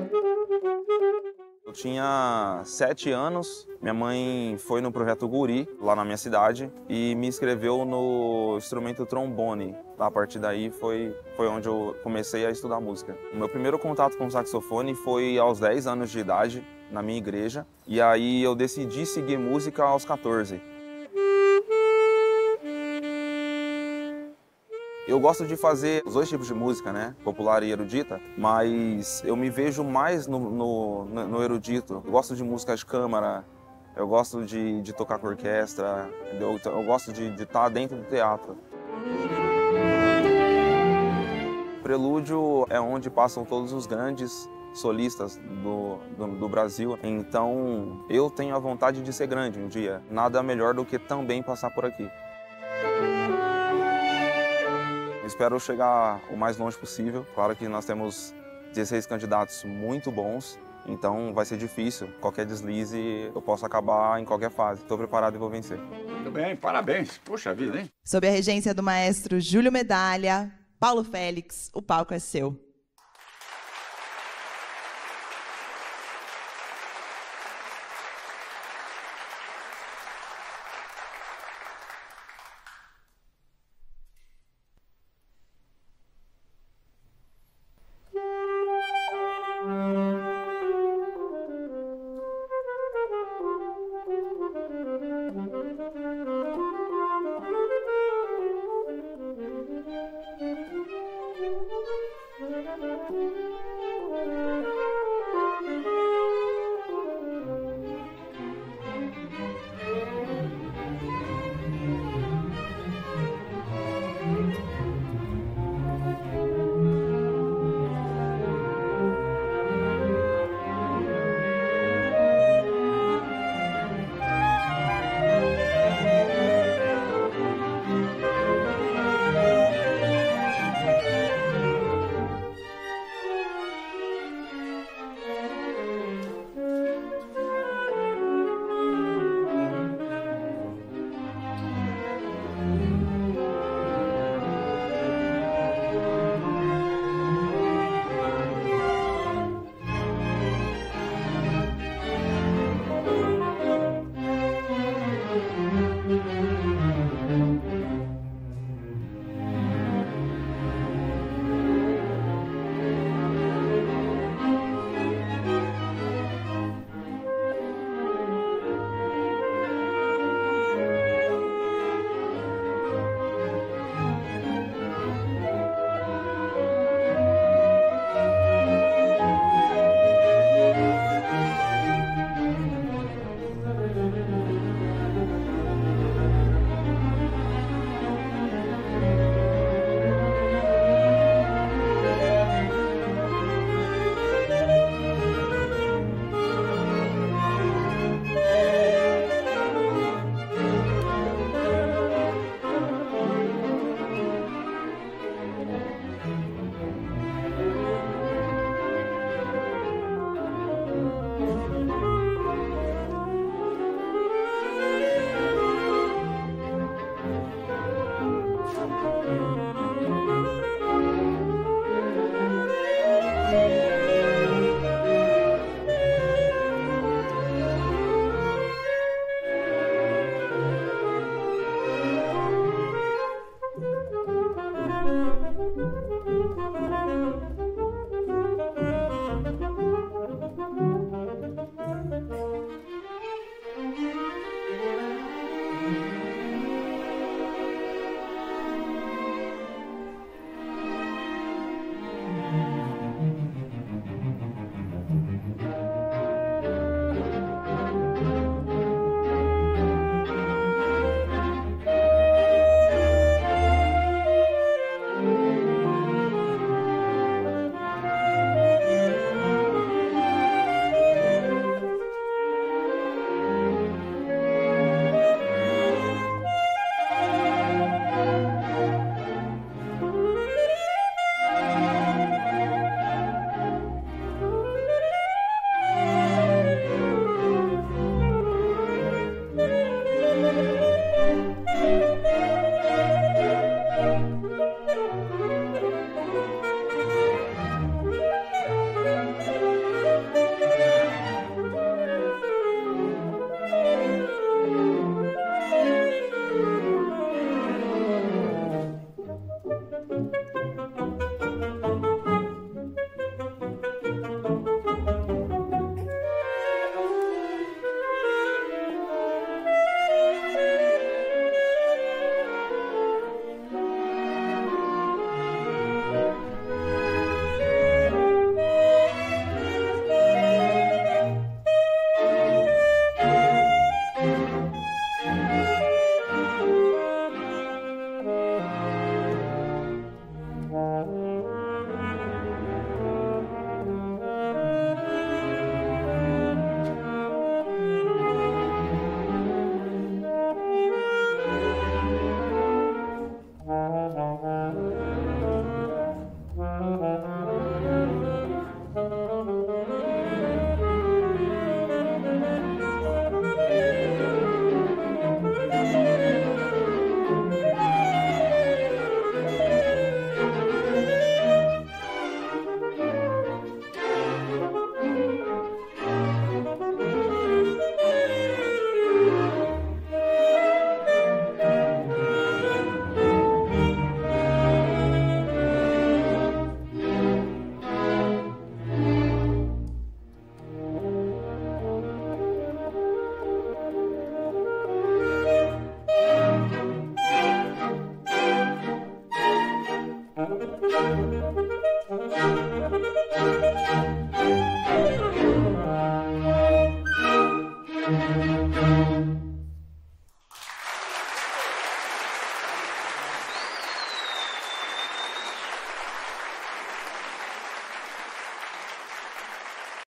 Eu tinha 7 anos, minha mãe foi no Projeto Guri, lá na minha cidade, e me inscreveu no instrumento trombone. A partir daí foi onde eu comecei a estudar música. O meu primeiro contato com o saxofone foi aos 10 anos de idade, na minha igreja, e aí eu decidi seguir música aos 14. Eu gosto de fazer os dois tipos de música, né? Popular e erudita, mas eu me vejo mais no erudito. Eu gosto de música de câmara, eu gosto de tocar com orquestra, eu gosto de estar dentro do teatro. O Prelúdio é onde passam todos os grandes solistas do Brasil, então eu tenho a vontade de ser grande um dia. Nada melhor do que também passar por aqui. Espero chegar o mais longe possível. Claro que nós temos 16 candidatos muito bons, então vai ser difícil. Qualquer deslize eu posso acabar em qualquer fase. Estou preparado e vou vencer. Muito bem, parabéns. Poxa vida, hein? Sob a regência do maestro Júlio Medalha, Paulo Félix, o palco é seu.